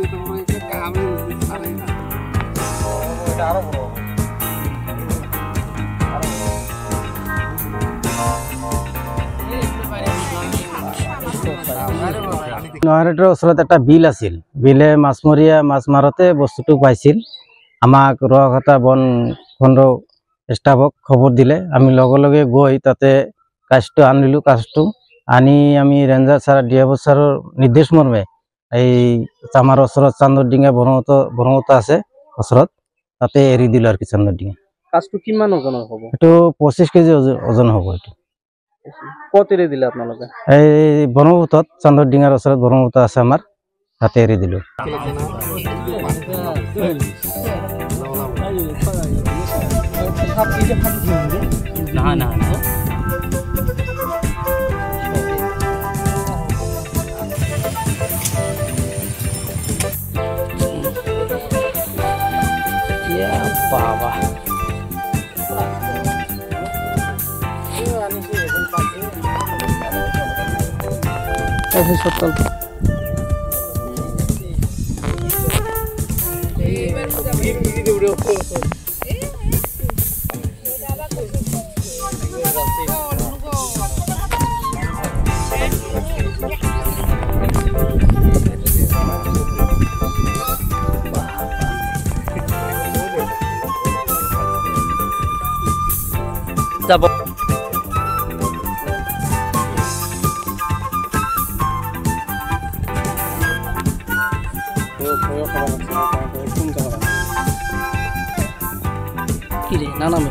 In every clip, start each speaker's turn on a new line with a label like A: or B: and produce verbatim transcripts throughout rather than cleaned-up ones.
A: নয়াৰেটৰ ওচৰত এটা বিল আছিল বিলে মাছমৰীয়া মাছ মাৰতে বস্তুটো পাইছিল আমাক ৰঘাটা বন খণ্ড ষ্টাফক খবৰ দিলে আমি লগে লগে গৈ তাতে কাজটো আনিলো কাজটো আনি আমি ৰেঞ্জাৰ ছাৰ ডিএফও ছাৰৰ নিৰ্দেশ মৰ্মে এই আমাৰ ওচৰত চান্দৰডিঙা বনমত বনমত আছে ওচৰত তাতে এৰি দিলো আৰু কি চান্দৰডিঙা
B: কাজটো কিমান ওজনৰ হ'ব
A: এটো পঁচিছ কেজি ওজন হ'ব এটো
B: কত এৰি দিলে আপোনালোকে
A: এই বনমতত চান্দৰডিঙাৰ ওচৰত বনমত আছে আমাৰ তাতে এৰি দিলো
B: না না বাবা ऐसे सत्तल যাব কিরে না না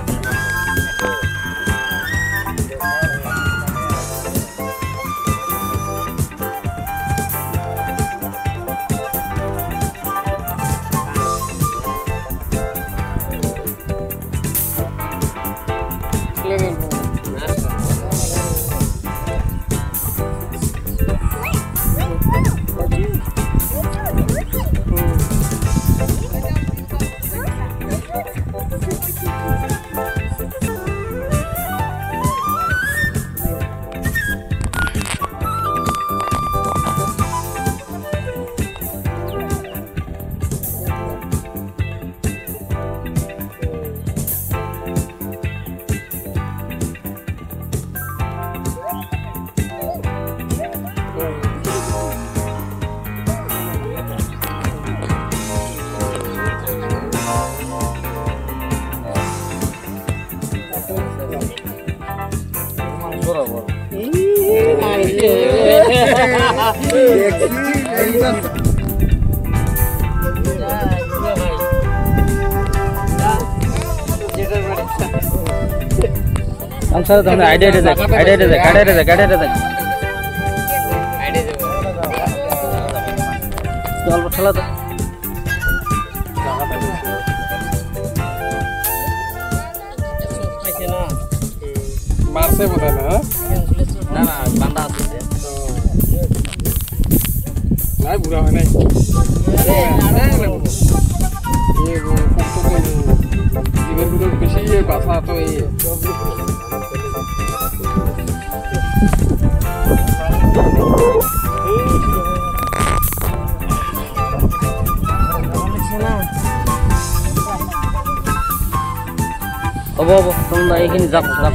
B: हम सर तुमने आइडिया दे दे आइडिया दे दे आइडिया दे दे आइडिया दे दे चल बठला तो
C: मार से बोला ना
B: ना ना बांधा আছে
C: নাই বুড়া হয় নাই আরে আরে ये वो तो जीवन को बेশি বাসা তো এই
B: अब अब তোমরা এখানে যাও